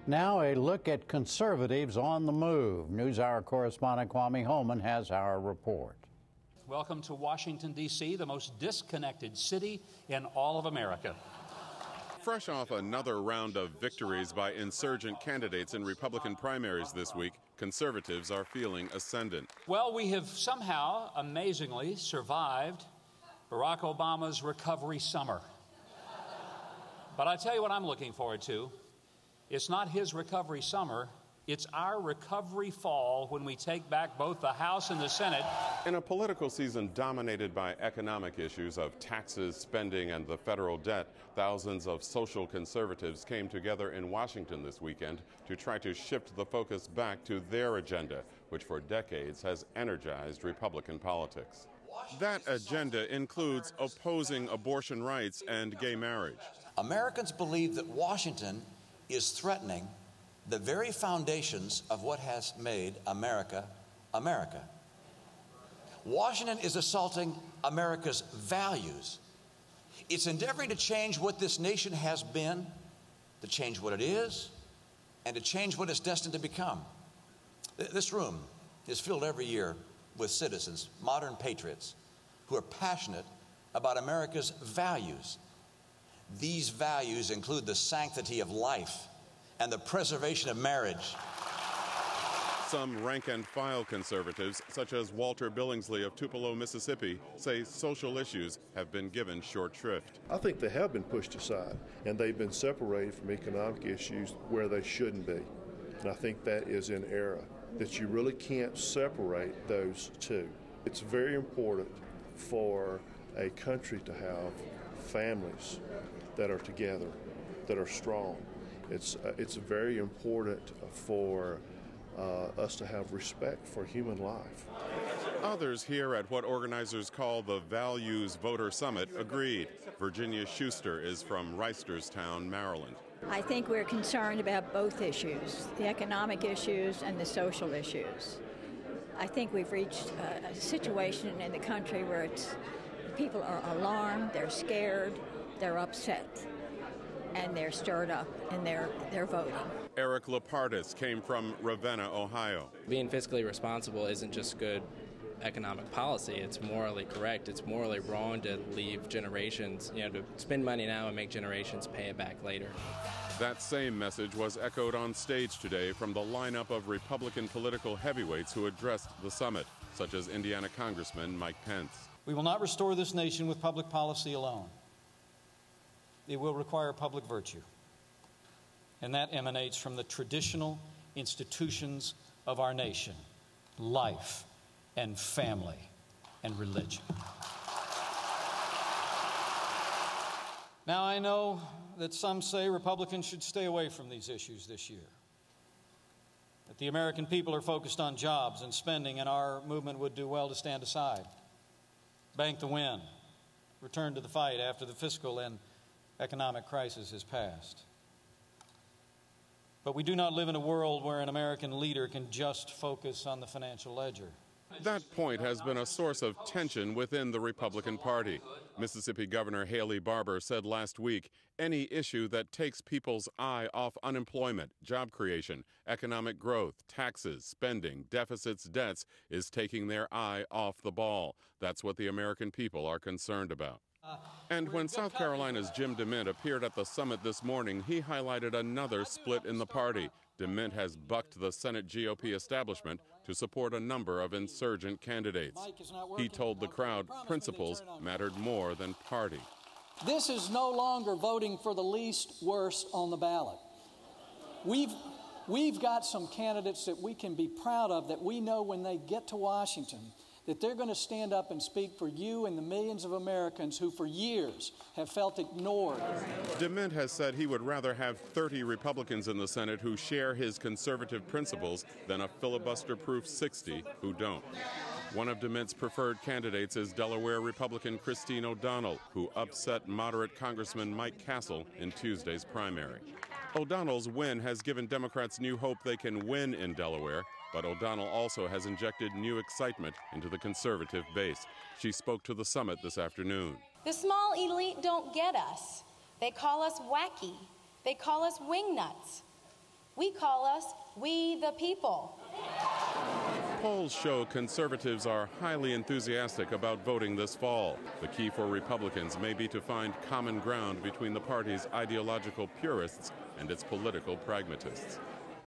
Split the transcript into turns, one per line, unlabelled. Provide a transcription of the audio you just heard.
Now a look at conservatives on the move. NewsHour correspondent Kwame Holman has our report.
Welcome to Washington, D.C., the most disconnected city in all of America.
Fresh off another round of victories by insurgent candidates in Republican primaries this week, conservatives are feeling ascendant.
Well, we have somehow, amazingly, survived Barack Obama's recovery summer. But I tell you what I'm looking forward to. It's not his recovery summer. It's our recovery fall when we take back both the House and the Senate.
In a political season dominated by economic issues of taxes, spending, and the federal debt, thousands of social conservatives came together in Washington this weekend to try to shift the focus back to their agenda, which for decades has energized Republican politics. That agenda includes opposing abortion rights and gay marriage.
Americans believe that Washington is threatening the very foundations of what has made America, America. Washington is assaulting America's values. It's endeavoring to change what this nation has been, to change what it is, and to change what it's destined to become. This room is filled every year with citizens, modern patriots, who are passionate about America's values. These values include the sanctity of life and the preservation of marriage.
Some rank-and-file conservatives, such as Walter Billingsley of Tupelo, Mississippi, say social issues have been given short shrift.
I think they have been pushed aside, and they've been separated from economic issues where they shouldn't be. And I think that is in error, that you really can't separate those two. It's very important for a country to have families that are together, that are strong. It's very important for us to have respect for human life.
Others here at what organizers call the Values Voter Summit agreed. Virginia Schuster is from Reisterstown, Maryland.
I think we're concerned about both issues, the economic issues and the social issues. I think we've reached a situation in the country where people are alarmed, they're scared, they're upset, and they're stirred up in their voting.
Eric Lapardis came from Ravenna, Ohio.
Being fiscally responsible isn't just good economic policy. It's morally correct. It's morally wrong to leave generations, to spend money now and make generations pay it back later.
That same message was echoed on stage today from the lineup of Republican political heavyweights who addressed the summit, such as Indiana Congressman Mike Pence.
We will not restore this nation with public policy alone. It will require public virtue. And that emanates from the traditional institutions of our nation: life and family and religion. Now, I know that some say Republicans should stay away from these issues this year, that the American people are focused on jobs and spending, and our movement would do well to stand aside, bank the win, return to the fight after the fiscal and economic crisis has passed. But we do not live in a world where an American leader can just focus on the financial ledger.
That point has been a source of tension within the Republican Party. Mississippi Governor Haley Barbour said last week, any issue that takes people's eye off unemployment, job creation, economic growth, taxes, spending, deficits, debts, is taking their eye off the ball. That's what the American people are concerned about. And when South Carolina's Jim DeMint appeared at the summit this morning, he highlighted another split in the party. DeMint has bucked the Senate GOP establishment to support a number of insurgent candidates. He told the crowd principles mattered more than party.
This is no longer voting for the least worst on the ballot. We've got some candidates that we can be proud of, that we know when they get to Washington that they're going to stand up and speak for you and the millions of Americans who for years have felt ignored.
DeMint has said he would rather have 30 Republicans in the Senate who share his conservative principles than a filibuster-proof 60 who don't. One of DeMint's preferred candidates is Delaware Republican Christine O'Donnell, who upset moderate Congressman Mike Castle in Tuesday's primary. O'Donnell's win has given Democrats new hope they can win in Delaware, but O'Donnell also has injected new excitement into the conservative base. She spoke to the summit this afternoon.
The small elite don't get us. They call us wacky. They call us wingnuts. We call us We the People.
Polls show conservatives are highly enthusiastic about voting this fall. The key for Republicans may be to find common ground between the party's ideological purists and its political pragmatists.